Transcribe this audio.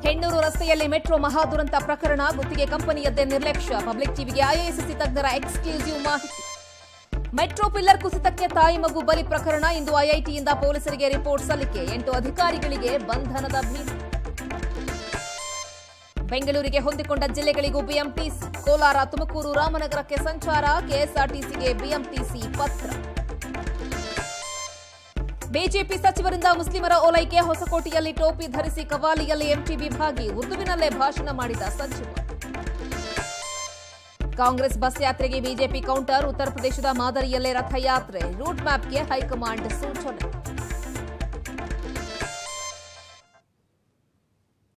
ಹೆಣ್ಣೂರು ರಸ್ತೆಯಲ್ಲಿ ಮೆಟ್ರೋ ಮಹಾದುರಂತ ಪ್ರಕರಣ, ಗುತ್ತಿಗೆ ಕಂಪನಿಯದ್ದೇ ನಿರ್ಲಕ್ಷ್ಯ. ಪಬ್ಲಿಕ್ ಟಿವಿಗೆ ಐಎಎಸ್ಸಿ ತಜ್ಞರ ಎಕ್ಸ್ಕ್ಲೂಸಿವ್ ಮಾಹಿತಿ. ಮೆಟ್ರೋ ಪಿಲ್ಲರ್ ಕುಸಿತಕ್ಕೆ ತಾಯಿ ಮಗು ಬಲಿ ಪ್ರಕರಣ, ಇಂದು ಐಐಟಿಯಿಂದ ಪೊಲೀಸರಿಗೆ ರಿಪೋರ್ಟ್ ಸಲ್ಲಿಕೆ. 8 ಅಧಿಕಾರಿಗಳಿಗೆ ಬಂಧನದ ಭೀತಿ. ಬೆಂಗಳೂರಿಗೆ ಹೊಂದಿಕೊಂಡ ಜಿಲ್ಲೆಗಳಿಗೂ ಬಿಎಂಟಿಸಿ. ಕೋಲಾರ, ತುಮಕೂರು, ರಾಮನಗರಕ್ಕೆ ಸಂಚಾರ. ಕೆಎಸ್ಆರ್ಟಿಸಿಗೆ ಬಿಎಂಟಿಸಿ ಪತ್ರ. ಬಿಜೆಪಿ ಸಚಿವರಿಂದ ಮುಸ್ಲಿಮರ ಓಲೈಕೆ. ಹೊಸಕೋಟೆಯಲ್ಲಿ ಟೋಪಿ ಧರಿಸಿ ಕವಾಲಿಯಲ್ಲಿ ಎಂಟಿಬಿ ಭಾಗಿ. ಉರ್ದುವಿನಲ್ಲೇ ಭಾಷಣ ಮಾಡಿದ ಸಚಿವ. ಕಾಂಗ್ರೆಸ್ ಬಸ್ ಯಾತ್ರೆಗೆ ಬಿಜೆಪಿ ಕೌಂಟರ್. ಉತ್ತರ ಪ್ರದೇಶದ ಮಾದರಿಯಲ್ಲೇ ರಥಯಾತ್ರೆ. ರೂಟ್ ಮ್ಯಾಪ್ಗೆ ಹೈಕಮಾಂಡ್ ಸೂಚನೆ.